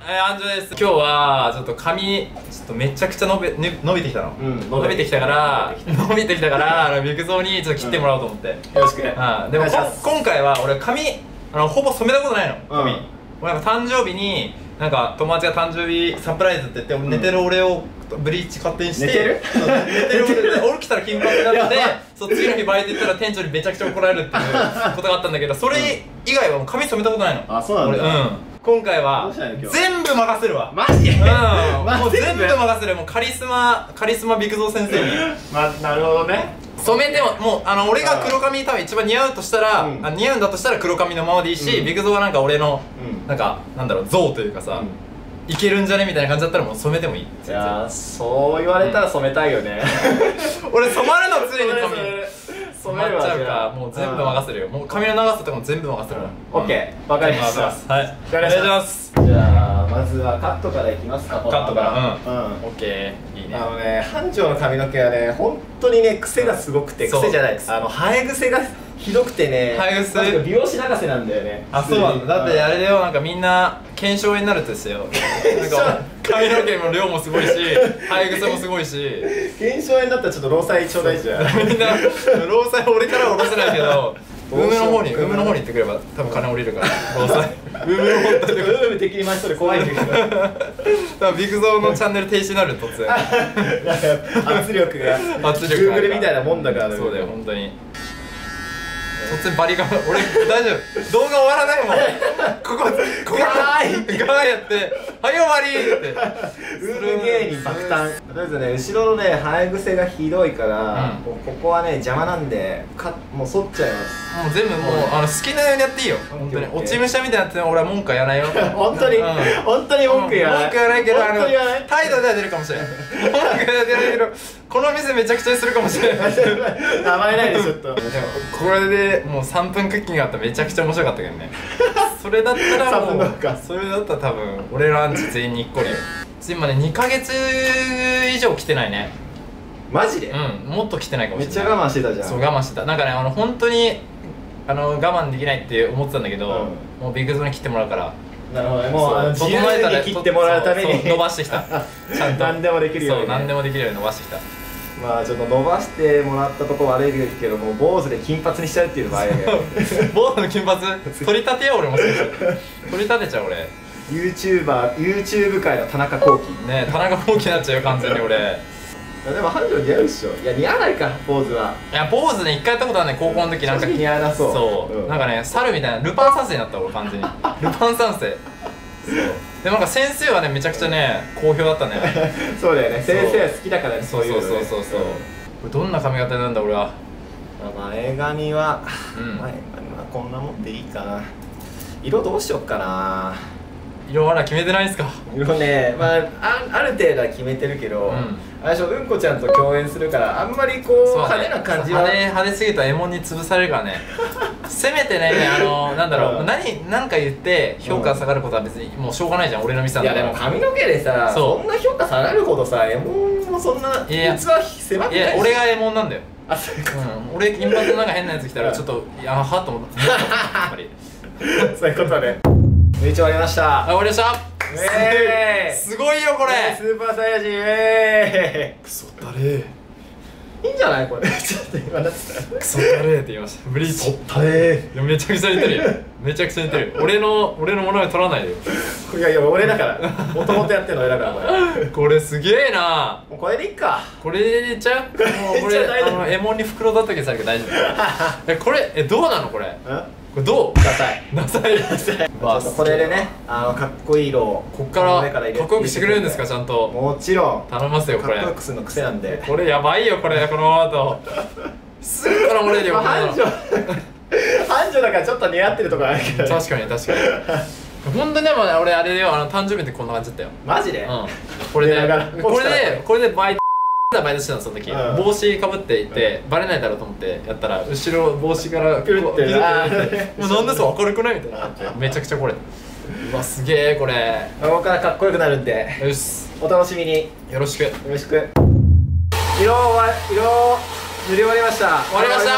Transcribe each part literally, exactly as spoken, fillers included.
えー、アンジョです。今日はちょっと髪ちょっとめちゃくちゃ伸び、ね、伸びてきたの、うん、伸びてきたから伸びてきたからあのビクゾーにちょっと切ってもらおうと思って、うん、よろしくね。 あでも今回は俺髪あのほぼ染めたことないの髪、うん、俺なんか誕生日になんか友達が誕生日サプライズって言って、うん、寝てる俺をブリーチ勝手にして寝てる寝てる俺俺来たら金髪になってそう次の日バイト行ったら店長にめちゃくちゃ怒られるっていうことがあったんだけど、それ以外はもう髪染めたことないの。 あ、そうなんだ。 俺、うん、今回は全部任せるわ。 マジ？うん、 もう全部任せる。もうカリスマカリスマビクゾー先生に。 まあ、なるほどね。 染めてももうあの俺が黒髪多分一番似合うとしたら、うん、あ似合うんだとしたら黒髪のままでいいし、うん、ビクゾーはなんか俺の、うん、なんかなんだろう像というかさ、うん、いけるんじゃねみたいな感じだったらもう染めてもいい。 いやー、そう言われたら染めたいよね。 俺染まるの常に髪染まっちゃうからもう全部任せるよ。もう髪の長さとかも全部任せる。 オッケー、わかりました。 はい、お願いします。 じゃあまずはカットからいきますか。 カットから。うん、 オッケー、いいね。 あのね、班長の髪の毛はね、本当にね、癖がすごくて、癖じゃないです、あの生え癖がひどくてね、 生え癖美容師泣かせなんだよね。 あ、そうなんだ。だってあれだよ、なんかみんな腱鞘炎になるって言ってたよ。なんか髪の毛の量もすごいし生え癖もすごいし、 腱鞘炎だったらちょっと労災ちょうだいじゃん。 みんな労災俺からは下ろせないけどウームの方にウームの方に行ってくれば多分金降りるから労災ウームの方に行ってくればウーム敵に回しそうで怖いんだけど多分ビクゾーのチャンネル停止になる突然圧力が圧力が Google みたいなもんだから。 そうだよ本当に。突然バリカン俺大丈夫動画終わらないもん。ここここガーガーやってはい終わりってウーム芸人爆誕。とりあえずね、後ろのね生え癖がひどいから、うん、ここはね邪魔なんでかもう剃っちゃいます。 もう全部もうあの好きなようにやっていいよ本当に。落ち武者みたいになって俺は文句は言わないよ本当に、うん、本当に文句言わない。 文句言わないけどあの態度では出るかもしれない文句では出ないけどこの店めちゃくちゃにするかもしれない甘えないでちょっと。でもこれでもうさんぷんクッキングあったらめちゃくちゃ面白かったけどね。それだったらもうそれだったら多分俺のアンチ全員にっこりよ。今ねにかげつ以上来てないね。 マジで？ うん、もっと来てないかもしれない。 めっちゃ我慢してたじゃん。 そう我慢してた。なんかねあの本当にあの我慢できないって思ってたんだけど、うん、もうビッグゾーに切ってもらうから。 なるほどね。もうあの自由に切ってもらうために伸ばしてきた。ちゃんと何でもできるように、ね、 そう何でもできるように伸ばしてきた。 まあちょっと伸ばしてもらったとこ悪いけども坊主で金髪にしちゃうっていう場合だけど坊主の金髪取り立てよ俺も取り立てちゃう俺。 YouTuber、YouTube 界の田中幸喜ねえ、田中幸喜になっちゃうよ完全に俺。 でも繁盛似合うっしょ。いや似合わないか坊主は。 いや坊主ね一回やったことあるね高校の時。なんか似合わなそう。 そう、うん、なんかね猿みたいなルパン三世になった俺完全にルパン三世。そうでもなんか先生はねめちゃくちゃね好評だったねそうだよね、先生は好きだからね。 そういうそうそうそうそう。これどんな髪型なんだ俺は。 前髪は、うん、前髪はこんなもんでいいかな。色どうしよっかな。 色まだ決めてないですか？ 色ね、まあ、あ, ある程度は決めてるけど、うん、あれでしょ、うんこちゃんと共演するからあんまりこう、ね、派手な感じは派手派手すぎるとエモンに潰されるからねせめてね、あのなんだろう、うん、何何か言って評価下がることは別にもうしょうがないじゃん、俺のミスなんだから。 いやでも髪の毛でさ そ, そんな評価下がるほどさエモンもそんな器狭くないし。いや俺がエモンなんだよ。 あ、そういうこと、 うん、俺金髪のなんか変なやつ来たらちょっといやはっと思ったやっぱりそういうことね。めっちゃ終わりました。 あ、終わりました。 えー、 すごいよこれ。 スーパーサイヤ人、えー、クソだれいいんじゃないこれ。ちょっと今だってクソだれって言いました。ブリーチ。 クソだれ。 めちゃくちゃ似てるよ。めちゃくちゃ似てる。俺の俺のものは取らないでよ。 いやいや俺だから。もともとやってるの俺だからこれ。 これすげえな。 もうこれでいっか。 これでいっちゃう？もうこれあのエモンに袋だったけどさけど大丈夫。えこれえどうなのこれ？これどう？ ダサい。 ダサい。ダサい。 これでね、あのかっこいい色をこっからかっこよくしてくれるんですかちゃんと。 もちろん。 頼ますよこれ。 かっこよくするの癖なんで。 これやばいよこれこのままだと。すぐから漏れるよ。 繁盛。繁盛だからちょっと似合ってるところあるけど。 確かに確かに。本当にでも俺あれだよ、あの誕生日ってこんな感じだったよ。 マジで？ うん。これでこれでこれでバイトバイトしてたのその時。帽子かぶっていてバレないだろうと思ってやったら後ろ帽子からピュッて。もうなんでそう明るくないみたいな感じでめちゃくちゃこれ。うわすげえこれ。 ここからかっこよくなるんで。 よし。 お楽しみに。 よろしく。よろしく。色は色塗り終わりました。 終わりました。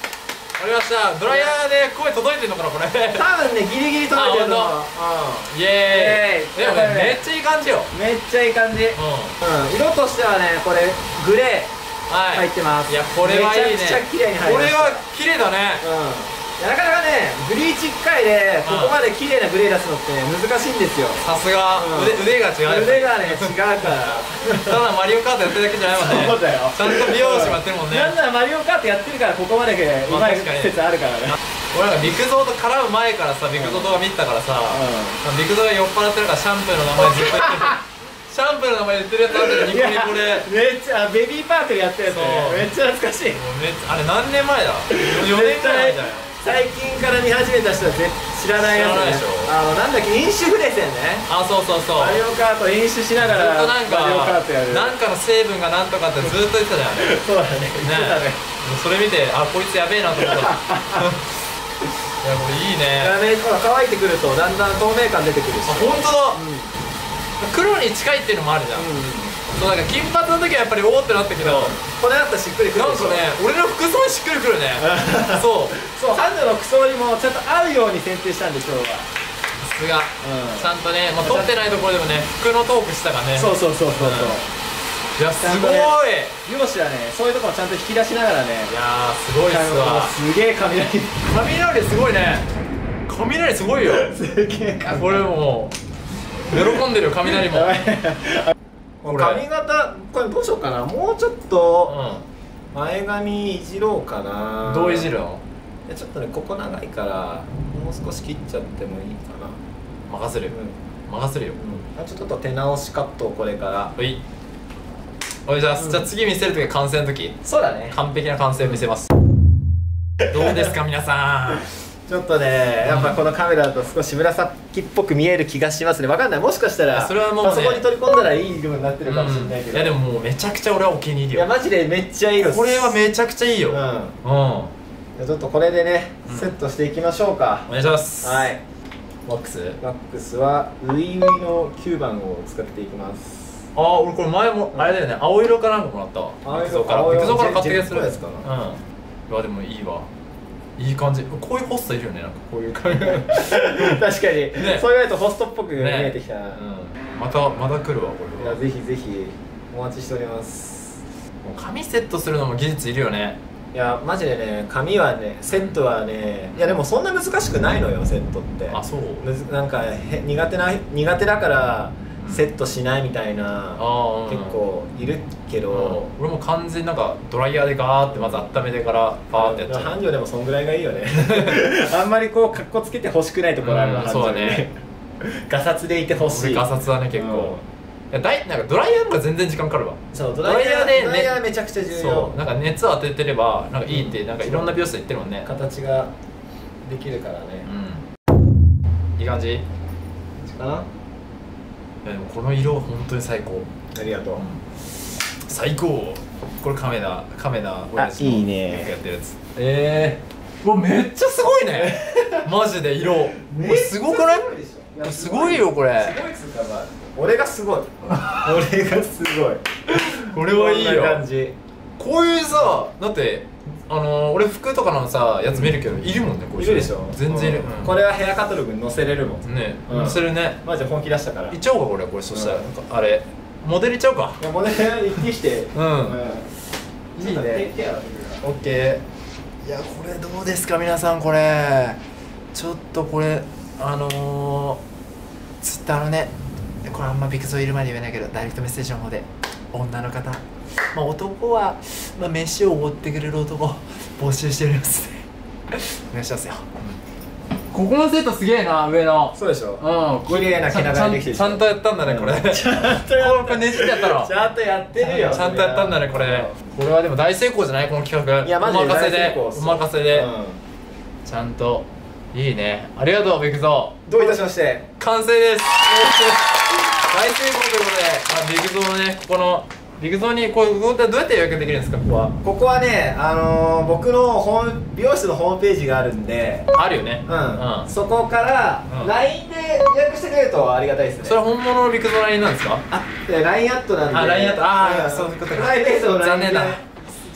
終わりました。ドライヤーで声届いてんのかなこれ。 多分ねギリギリ届いてるの。 イエーイ。でもこれめっちゃいい感じよ。 めっちゃいい感じ。うん、色としてはね、これグレー入ってます。 いや、これはいいね。 めちゃくちゃ綺麗に入りました。 これは綺麗だね。 うん、いやなかなかね、ブリーチいっかいでここまで綺麗なグレー出すのって難しいんですよ。 さすが、腕腕が違う。 腕がね違うから。 ただマリオカートやってるだけじゃないもんね。 そうだよ。 ちゃんと美容師もやってるもんね。 なんならマリオカートやってるからここまでうまい説あるからね。 俺なんか陸蔵と絡む前からさ、陸蔵動画見てたからさ、陸蔵が酔っ払ってるからシャンプーの名前ずっと言ってる。シャンプーの名前言ってるやつあってニコニコでめっちゃベビーパークでやったやつめっちゃ懐かしい。 めっちゃあれ何年前だ。よねんくらいじゃない。 最近から見始めた人は知らないやつね。あのなんだっけ、飲酒筆線ね。あ、そうそうそう。マリオカート飲酒しながらマリオカートやる。なんかの成分がなんとかってずっと言ってたじゃん。そうだね。ね。それ見て、あ、こいつやべえなと思った。いや、これいいね。ほら乾いてくるとだんだん透明感出てくるし。あ、本当だ。黒に近いっていうのもあるじゃん。そうなんか金髪の時はやっぱりおおってなったけど、これだったらしっくりくる。なんかね、俺の服装にしっくりくるね。そうそう、ハンドの服装にもちゃんと合うように選定したんで今日は。さすが、ちゃんとね、撮ってないところでもね、服のトークしたからね。そうそうそうそう。いや、すごい。漁師はね、そういうところちゃんと引き出しながらね。いやー、すごいっすわ。すげえ雷。雷すごいね。雷すごいよ。すげえ。これもう喜んでるよ、雷も。髪型、これどうしようかな。もうちょっと前髪いじろうかな。どういじるの？いや、ちょっとね、ここ長いからもう少し切っちゃってもいいかな。任せる。任せるよ。ちょっと手直しカットをこれから。はい。おい、じゃあじゃあ次見せるときは完成の時。そうだね。完璧な完成を見せます。どうですか皆さん。ちょっとね、やっぱこのカメラだと少し紫っぽく見える気がしますね。わかんない、もしかしたらそれはもうパソコンに取り込んだらいい色になってるかもしれないけど、いやでももうめちゃくちゃ俺はお気に入りよ。いやマジでめっちゃいい色。これはめちゃくちゃいいよ。うんうん。ちょっとこれでね、セットしていきましょうか。お願いします。はい。ワックスワックスはウイウイのきゅうばんを使っていきます。ああ、俺これ前もあれだよね、青色かなんかもらったわ。青色から陸上から買った気がする。うん。いやでもいいわ。いい感じ。こういうホストいるよね、なんかこういう感じ。確かに、ね、そう言われるとホストっぽく見えてきた。ね、うん、またまた来るわこれは。いや、ぜひぜひお待ちしております。もう髪セットするのも技術いるよね。いやマジでね、髪はね、セットはね、いやでもそんな難しくないのよ、セットって。あ、そう。なんかへ苦手な苦手だからセットしないみたいな結構いるけど、俺も完全になんかドライヤーでガーってまず温めてからパーってやっちゃう。繁盛でもそんぐらいがいいよね。あんまりこうカッコつけて欲しくないところあるわ。そうだね。ガサツでいてほしい。ガサツはね結構。いやだいなんかドライヤーの方が全然時間かかるわ。そう、ドライヤーでドライヤーめちゃくちゃ重要。そうなんか熱を当ててればなんかいいってなんかいろんな美容師言ってるもんね。形ができるからね。いい感じかな。でもこの色本当に最高。ありがとう。最高。これカメラカメラ親父もやってるやつ。ええー、うわめっちゃすごいね。マジで色これすごくない？すごいよこれ。すごいっつうか、まあ俺がすごい。俺がすごい。これはいいよ。こういうさ、だってあのー、俺服とかのさやつ見るけどいるもんね。これいるでしょ。全然いる。これはヘアカタログに載せれるもんね。載せるね。マジで本気出したから。いっちゃおうかこれ。これそしたらあれモデルいっちゃおうか。モデル一気して。うん。いいね。オッケー。いやこれどうですか皆さん。これちょっとこれあのー、ツイッターのね、これあんまビクゾーいる前に言えないけどダイレクトメッセージの方で女の方、まあ、男は、まあ、飯をおごってくれる男募集しておりますね。お願いしますよ。ここのセットすげえな、上の。そうでしょ。うん、綺麗な毛流れできてる。ちゃんとやったんだねこれ。ちゃんとやった。これねじってやったの。ちゃんとやってるよ。ちゃんとやったんだねこれ。これはでも大成功じゃないこの企画。いやマジで大成功。お任せでちゃんといいね。ありがとうビクゾー。どういたしまして。完成です。大成功ということで、ビクゾーのね、ここのビクゾーにこう、ここってどうやって予約できるんですか、ここは。ここはね、あのー、僕のホーム美容室のホームページがあるんで。あるよね。うん、うん、そこから、うん、ライン で予約してくれるとありがたいですね。それは本物のビクゾー ライン なんですか。あ、ライン アットなんで。あ、ライン アット。ああ、そういうことか。プライベートの ライン で。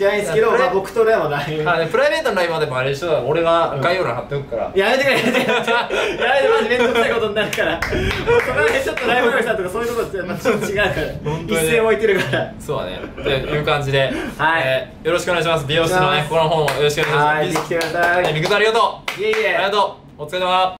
じゃないんですけど、まあ僕とライブはライブ、 プライベートのライブまでもあれでしょ、俺が概要欄貼っておくから。 やめてくれ、やめてくれ、やめてマジめんどくさいことになるから。もうそこら辺ちょっとライブ用意さんとかそういうとこってまたちょっと違うから一線置いてるから。 そうだねっていう感じで、よろしくお願いします。美容室のねここの方もよろしくお願いします。 はい、来てください。 ビッグさんありがとう。 いえいえ、 ありがとう、お疲れ様。